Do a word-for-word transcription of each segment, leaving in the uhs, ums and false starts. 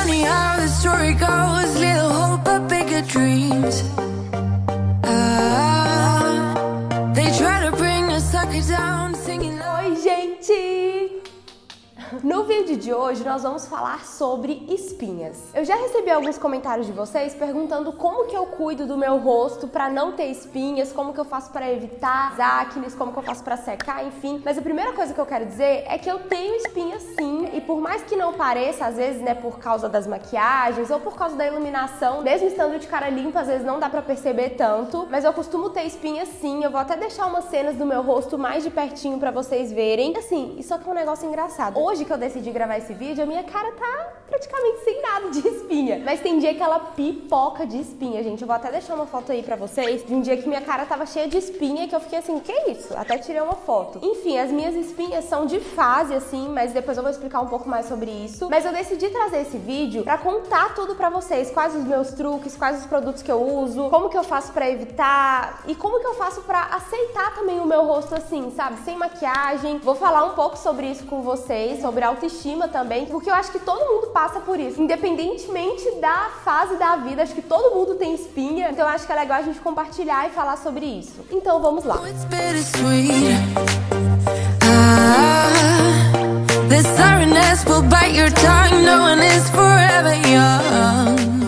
funny how the story goes, little hope but bigger dreams. Ah, they try to bring a sucker down, singing. Oi, gente! No vídeo de hoje nós vamos falar sobre espinhas. Eu já recebi alguns comentários de vocês perguntando como que eu cuido do meu rosto pra não ter espinhas, como que eu faço pra evitar acnes, como que eu faço pra secar, enfim. Mas a primeira coisa que eu quero dizer é que eu tenho espinhas sim, e por mais que não pareça, às vezes, né, por causa das maquiagens ou por causa da iluminação, mesmo estando de cara limpa, às vezes não dá pra perceber tanto, mas eu costumo ter espinhas sim. Eu vou até deixar umas cenas do meu rosto mais de pertinho pra vocês verem. Assim, isso aqui é um negócio engraçado. Hoje que eu decidi gravar esse vídeo, a minha cara tá praticamente sem nada de espinha. Mas tem dia que ela pipoca de espinha, gente. Eu vou até deixar uma foto aí pra vocês de um dia que minha cara tava cheia de espinha, que eu fiquei assim, que isso? Até tirei uma foto. Enfim, as minhas espinhas são de fase, assim, mas depois eu vou explicar um pouco mais sobre isso. Mas eu decidi trazer esse vídeo pra contar tudo pra vocês. Quais os meus truques, quais os produtos que eu uso, como que eu faço pra evitar e como que eu faço pra aceitar também o meu rosto assim, sabe? Sem maquiagem. Vou falar um pouco sobre isso com vocês, sobre autoestima também, porque eu acho que todo mundo passa por isso, independentemente da fase da vida. Acho que todo mundo tem espinha, então eu acho que é legal a gente compartilhar e falar sobre isso. Então vamos lá. It's bittersweet. Ah, the sorrowness will bite your tongue. No one is forever young.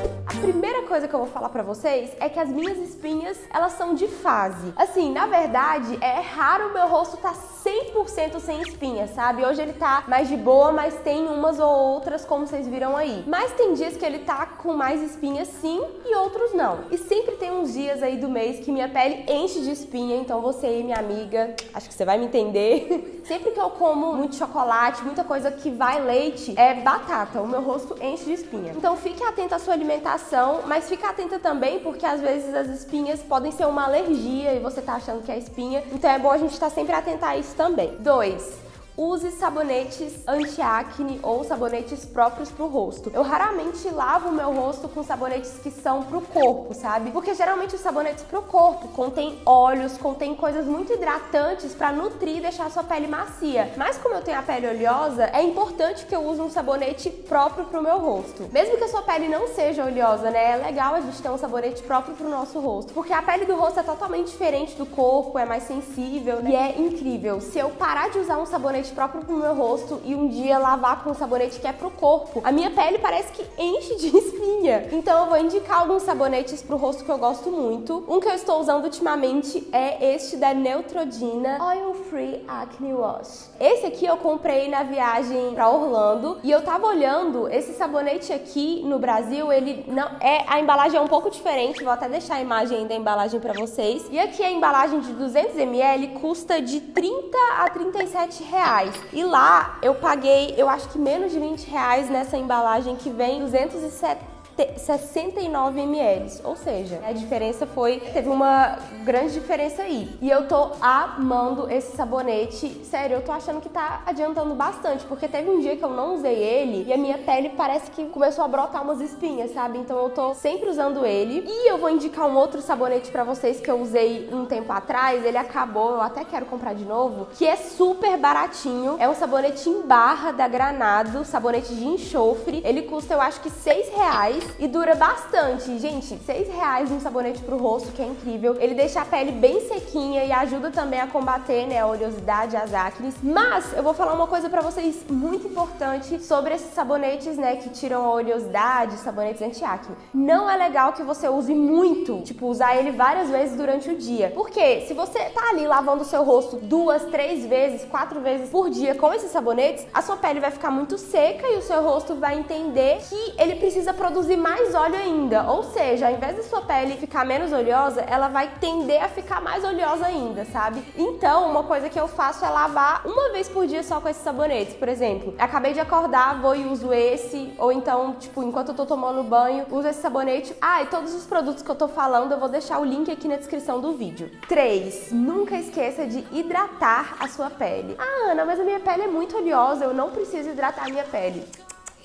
A primeira coisa que eu vou falar pra vocês é que as minhas espinhas, elas são de fase. Assim, na verdade, é raro o meu rosto tá cem por cento sem espinhas, sabe? Hoje ele tá mais de boa, mas tem umas ou outras, como vocês viram aí. Mas tem dias que ele tá com mais espinhas sim e outros não. E sempre tem uns dias aí do mês que minha pele enche de espinha, então você aí, minha amiga, acho que você vai me entender. Sempre que eu como muito chocolate, muita coisa que vai leite, é batata, o meu rosto enche de espinha. Então fique atenta à sua alimentação, mas fique atenta também porque às vezes as espinhas podem ser uma alergia e você tá achando que é espinha, então é bom a gente estar sempre atenta a isso também. dois. Use sabonetes anti-acne ou sabonetes próprios pro rosto. Eu raramente lavo o meu rosto com sabonetes que são pro corpo, sabe? Porque geralmente os sabonetes pro corpo contêm óleos, contêm coisas muito hidratantes pra nutrir e deixar a sua pele macia. Mas como eu tenho a pele oleosa, é importante que eu use um sabonete próprio pro meu rosto. Mesmo que a sua pele não seja oleosa, né? É legal a gente ter um sabonete próprio pro nosso rosto. Porque a pele do rosto é totalmente diferente do corpo, é mais sensível, né? E é incrível. Se eu parar de usar um sabonete próprio pro meu rosto e um dia lavar com um sabonete que é pro corpo, a minha pele parece que enche de espinha. Então eu vou indicar alguns sabonetes pro rosto que eu gosto muito. Um que eu estou usando ultimamente é este da Neutrogena Oil Free Acne Wash. Esse aqui eu comprei na viagem pra Orlando e eu tava olhando esse sabonete aqui no Brasil, ele não é, a embalagem é um pouco diferente, vou até deixar a imagem aí da embalagem pra vocês. E aqui a embalagem de duzentos mililitros custa de trinta a trinta e sete reais. E lá eu paguei, eu acho que menos de vinte reais nessa embalagem que vem duzentos e sessenta e nove mililitros, ou seja, a diferença foi, teve uma grande diferença aí. E eu tô amando esse sabonete, sério, eu tô achando que tá adiantando bastante, porque teve um dia que eu não usei ele e a minha pele parece que começou a brotar umas espinhas, sabe? Então eu tô sempre usando ele. E eu vou indicar um outro sabonete pra vocês que eu usei um tempo atrás, ele acabou, eu até quero comprar de novo, que é super baratinho, é um sabonete em barra da Granado, sabonete de enxofre, ele custa eu acho que seis reais. E dura bastante, gente, seis reais um sabonete pro rosto, que é incrível. Ele deixa a pele bem sequinha e ajuda também a combater, né, a oleosidade, as acnes. Mas eu vou falar uma coisa pra vocês muito importante sobre esses sabonetes, né, que tiram a oleosidade, sabonetes anti-acne. Não é legal que você use muito, tipo, usar ele várias vezes durante o dia. Porque se você tá ali lavando o seu rosto duas, três vezes, quatro vezes por dia com esses sabonetes, a sua pele vai ficar muito seca e o seu rosto vai entender que ele precisa produzir mais óleo ainda, ou seja, ao invés da sua pele ficar menos oleosa, ela vai tender a ficar mais oleosa ainda, sabe? Então, uma coisa que eu faço é lavar uma vez por dia só com esses sabonetes. Por exemplo, acabei de acordar, vou e uso esse, ou então, tipo, enquanto eu tô tomando banho, uso esse sabonete. Ah, e todos os produtos que eu tô falando, eu vou deixar o link aqui na descrição do vídeo. três. Nunca esqueça de hidratar a sua pele. Ah, Ana, mas a minha pele é muito oleosa, eu não preciso hidratar a minha pele.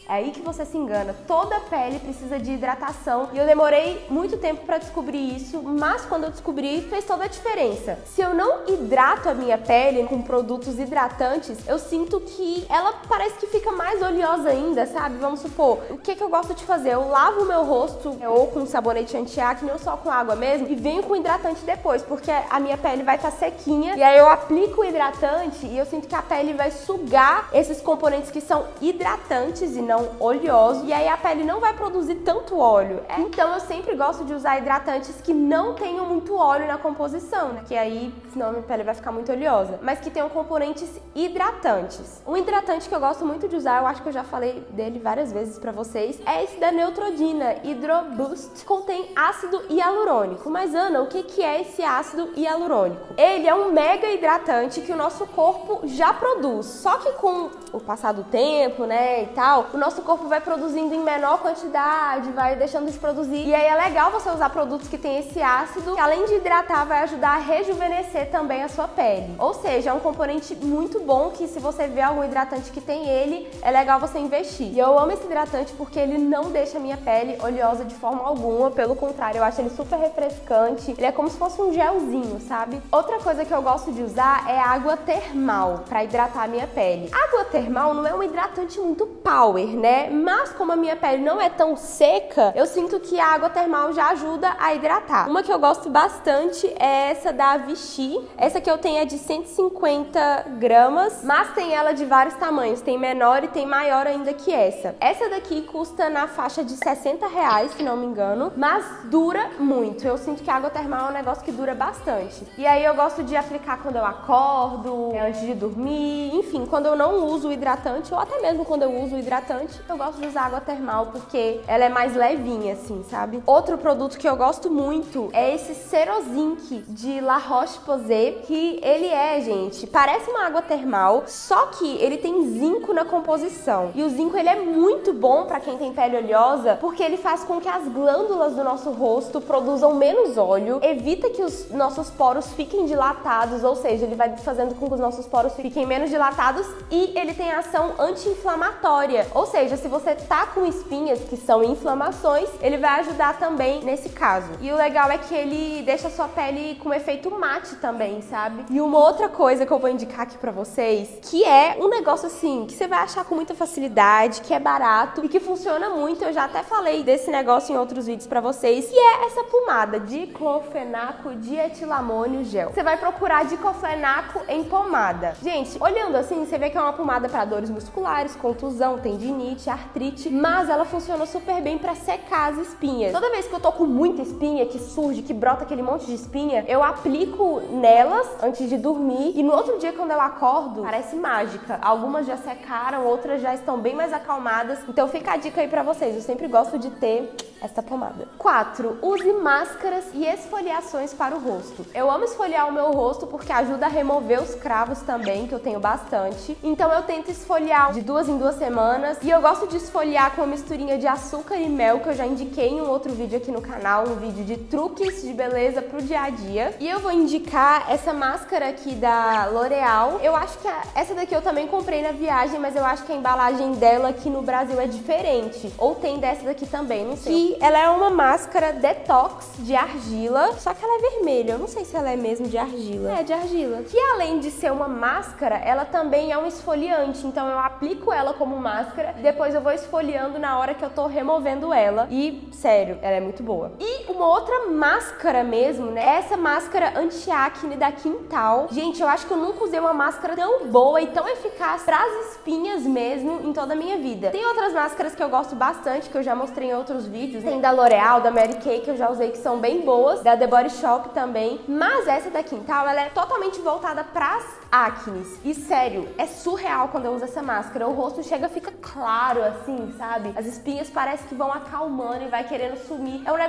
É aí que você se engana. Toda pele precisa de hidratação e eu demorei muito tempo pra descobrir isso, mas quando eu descobri, fez toda a diferença. Se eu não hidrato a minha pele com produtos hidratantes, eu sinto que ela parece que fica mais oleosa ainda, sabe? Vamos supor, o que que eu gosto de fazer? Eu lavo o meu rosto ou com sabonete anti-acne ou só com água mesmo e venho com hidratante depois, porque a minha pele vai estar sequinha e aí eu aplico o hidratante e eu sinto que a pele vai sugar esses componentes que são hidratantes e não oleosos e aí a pele não vai produzir tanto óleo. Então eu sempre gosto de usar hidratantes que não tenham muito óleo na composição, né? Que aí senão a minha pele vai ficar muito oleosa, mas que tenham componentes hidratantes. Um hidratante que eu gosto muito de usar, eu acho que eu já falei dele várias vezes pra vocês, é esse da Neutrogena Hydro Boost. Contém ácido hialurônico. Mas Ana, o que que é esse ácido hialurônico? Ele é um mega hidratante que o nosso corpo já produz, só que com o passar do tempo, né, e tal, o nosso corpo vai produzindo em menor quantidade, vai deixando de produzir. E aí é legal você usar produtos que tem esse ácido, que além de hidratar, vai ajudar a rejuvenescer também a sua pele. Ou seja, é um componente muito bom que se você vê algum hidratante que tem ele, é legal você investir. E eu amo esse hidratante porque ele não deixa a minha pele oleosa de forma alguma, pelo contrário, eu acho ele super refrescante. Ele é como se fosse um gelzinho, sabe? Outra coisa que eu gosto de usar é água termal para hidratar a minha pele. Água termal não é um hidratante muito power, né? Mas como a minha pele não é tão seca, eu sinto que a água termal já ajuda a hidratar. Uma que eu gosto bastante é essa da Vichy. Essa que eu tenho é de cento e cinquenta gramas, mas tem ela de vários tamanhos. Tem menor e tem maior ainda que essa. Essa daqui custa na faixa de sessenta reais, se não me engano, mas dura muito. Eu sinto que a água termal é um negócio que dura bastante. E aí eu gosto de aplicar quando eu acordo, antes de dormir, enfim, quando eu não uso o hidratante, ou até mesmo quando eu uso o hidratante, eu gosto de usar água termal porque ela é mais levinha, assim, sabe? Outro produto que eu gosto muito é esse Cerozinc de La Roche-Posay, que ele é, gente, parece uma água termal, só que ele tem zinco na composição. E o zinco, ele é muito bom pra quem tem pele oleosa, porque ele faz com que as glândulas do nosso rosto produzam menos óleo, evita que os nossos poros fiquem dilatados, ou seja, ele vai fazendo com que os nossos poros fiquem menos dilatados e ele tem ação anti-inflamatória. Ou seja, se você tá com espinhas, que são inflamações, ele vai ajudar também nesse caso. E o legal é que ele deixa a sua pele com efeito mate também, sabe? E uma outra coisa que eu vou indicar aqui pra vocês, que é um negócio assim, que você vai achar com muita facilidade, que é barato e que funciona muito. Eu já até falei desse negócio em outros vídeos pra vocês, que é essa pomada diclofenaco dietilamônio gel. Você vai procurar diclofenaco em pomada. Gente, olhando assim, você vê que é uma pomada para dores musculares, contusão, tendinite, artrite, mas ela funciona super bem para secar as espinhas. Toda vez que eu tô com muita espinha, que surge, que brota aquele monte de espinha, eu aplico nelas antes de dormir e no outro dia quando eu acordo, parece mágica. Algumas já secaram, outras já estão bem mais acalmadas. Então fica a dica aí pra vocês, eu sempre gosto de ter essa pomada. quatro. Use máscaras e esfoliações para o rosto. Eu amo esfoliar o meu rosto porque ajuda a remover os cravos também, que eu tenho bastante. Então eu tento esfoliar de duas em duas semanas e eu gosto de esfoliar com uma misturinha de açúcar e mel, que eu já indiquei em um outro vídeo aqui no canal, um vídeo de truques de beleza pro dia a dia. E eu vou indicar essa máscara aqui da L'Oréal. Eu acho que a, essa daqui eu também comprei na viagem, mas eu acho que a embalagem dela aqui no Brasil é diferente. Ou tem dessa daqui também, não sei. E ela é uma máscara detox de argila, só que ela é vermelha. Eu não sei se ela é mesmo de argila. É, de argila. Que além de ser uma máscara, ela também é um esfoliante. Então eu aplico ela como máscara e depois eu vou esfoliando na hora que eu tô removendo ela. E, sério, ela é muito boa. E uma outra máscara mesmo, né? Essa máscara anti-acne da Quintal. Gente, eu acho que eu nunca usei uma máscara tão boa e tão eficaz pras espinhas mesmo em toda a minha vida. Tem outras máscaras que eu gosto bastante, que eu já mostrei em outros vídeos. Tem da L'Oréal, da Mary Kay, que eu já usei, que são bem boas. Da The Body Shop também. Mas essa da Quintal, ela é totalmente voltada pras acnes. E sério, é surreal quando eu uso essa máscara. O rosto chega, fica claro assim, sabe? As espinhas parece que vão acalmando e vai querendo sumir. É um negócio assim,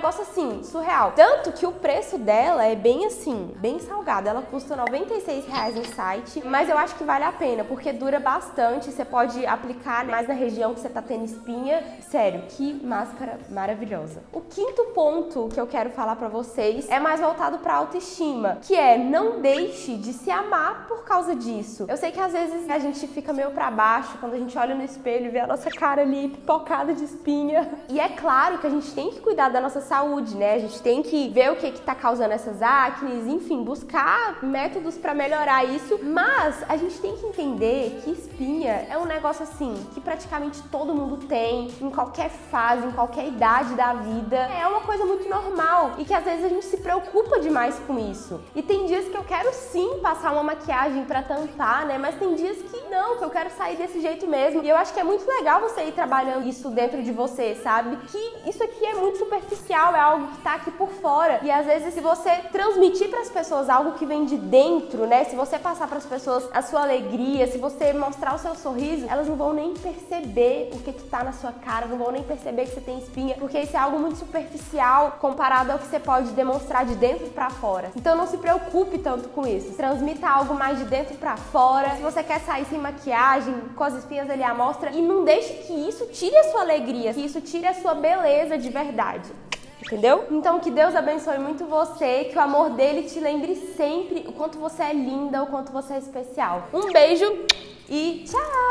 assim, surreal. Tanto que o preço dela é bem assim, bem salgado. Ela custa noventa e seis reais no site, mas eu acho que vale a pena, porque dura bastante. Você pode aplicar mais na região que você tá tendo espinha. Sério, que máscara maravilhosa. O quinto ponto que eu quero falar pra vocês é mais voltado pra autoestima, que é não deixe de se amar por causa disso. Eu sei que às vezes a gente fica meio pra baixo quando a gente olha no espelho e vê a nossa cara ali pipocada de espinha. E é claro que a gente tem que cuidar da nossa saúde, né? A gente tem que ver o que que tá causando essas acnes, enfim, buscar métodos pra melhorar isso. Mas a gente tem que entender que espinha é um negócio assim, que praticamente todo mundo tem, em qualquer fase, em qualquer idade da vida. É uma coisa muito normal e que às vezes a gente se preocupa demais com isso. E tem dias que eu quero sim passar uma maquiagem pra tampar, né? Mas tem dias que não, que eu quero sair desse jeito mesmo. E eu acho que é muito legal você ir trabalhando isso dentro de você, sabe? Que isso aqui é muito superficial, é algo que tá aqui por fora. E às vezes se você transmitir pras pessoas algo que vem de dentro, né? Se você passar pras pessoas a sua alegria, se você mostrar o seu sorriso, elas não vão nem perceber o que que tá na sua cara, não vão nem perceber que você tem espinha, porque isso é algo muito superficial comparado ao que você pode demonstrar de dentro pra fora. Então não se preocupe tanto com isso. Transmita algo mais de dentro pra fora. Se você quer sair sem maquiagem, com as espinhas ali à mostra, e não deixe que isso tire a sua alegria, que isso tire a sua beleza de verdade. Entendeu? Então que Deus abençoe muito você, que o amor dele te lembre sempre o quanto você é linda, o quanto você é especial. Um beijo e tchau!